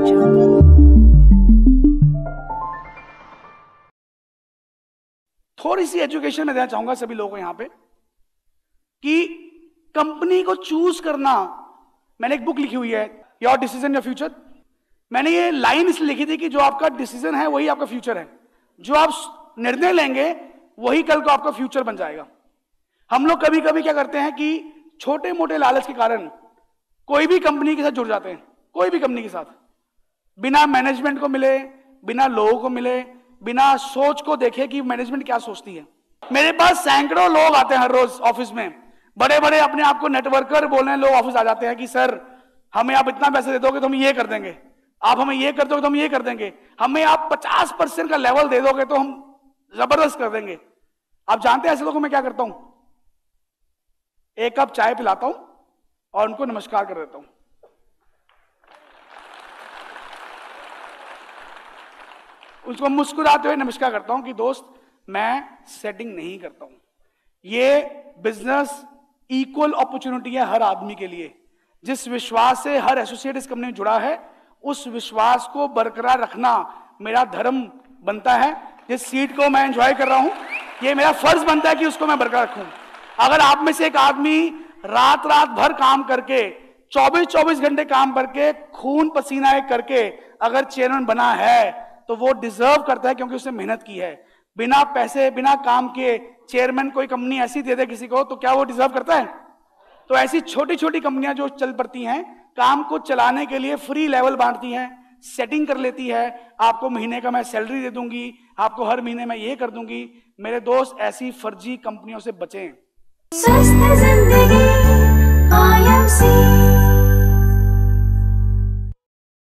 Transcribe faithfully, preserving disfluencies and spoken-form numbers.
थोड़ी सी एजुकेशन में देना चाहूंगा सभी लोगों को यहां पे कि कंपनी को चूज करना, मैंने एक बुक लिखी हुई है योर डिसीजन योर फ्यूचर। मैंने ये लाइन इसलिए लिखी थी कि जो आपका डिसीजन है वही आपका फ्यूचर है, जो आप निर्णय लेंगे वही कल को आपका फ्यूचर बन जाएगा। हम लोग कभी कभी क्या करते हैं कि छोटे मोटे लालच के कारण कोई भी कंपनी के साथ जुड़ जाते हैं, कोई भी कंपनी के साथ, बिना मैनेजमेंट को मिले, बिना लोगों को मिले, बिना सोच को देखे कि मैनेजमेंट क्या सोचती है। मेरे पास सैकड़ों लोग आते हैं हर रोज ऑफिस में, बड़े बड़े अपने आप को नेटवर्कर बोलने लोग ऑफिस आ जाते हैं कि सर हमें आप इतना पैसे दे दोगे तो हम ये कर देंगे, आप हमें ये कर दोगे तो हम ये कर देंगे, हमें आप पचास परसेंट का लेवल दे दोगे तो हम जबरदस्त कर देंगे। आप जानते हैं ऐसे लोगों में क्या करता हूं, एक कप चाय पिलाता हूं और उनको नमस्कार कर देता हूं। उसको मुस्कुराते हुए नमस्कार करता हूं कि दोस्त मैं सेटिंग नहीं करता हूं, ये बिजनेस इक्वल अपॉर्चुनिटी है हर आदमी के लिए। जिस विश्वास से हर एसोसिएट इस कंपनी में जुड़ा है उस विश्वास को बरकरार रखना मेरा धर्म बनता है। जिस सीट को मैं एंजॉय कर रहा हूं ये मेरा फर्ज बनता है कि उसको मैं बरकरार रखूं। अगर आप में से एक आदमी रात रात भर काम करके चौबीस चौबीस घंटे काम करके खून पसीना एक करके अगर चेयरमैन बना है तो वो डिजर्व करता है, क्योंकि उसने मेहनत की है। बिना पैसे बिना काम के चेयरमैन कोई कंपनी ऐसी दे दे किसी को तो क्या वो डिजर्व करता है? तो ऐसी छोटी छोटी कंपनियां जो चल पड़ती हैं, काम को चलाने के लिए फ्री लेवल बांटती हैं, सेटिंग कर लेती है, आपको महीने का मैं सैलरी दे दूंगी, आपको हर महीने मैं ये कर दूंगी। मेरे दोस्त ऐसी फर्जी कंपनियों से बचें।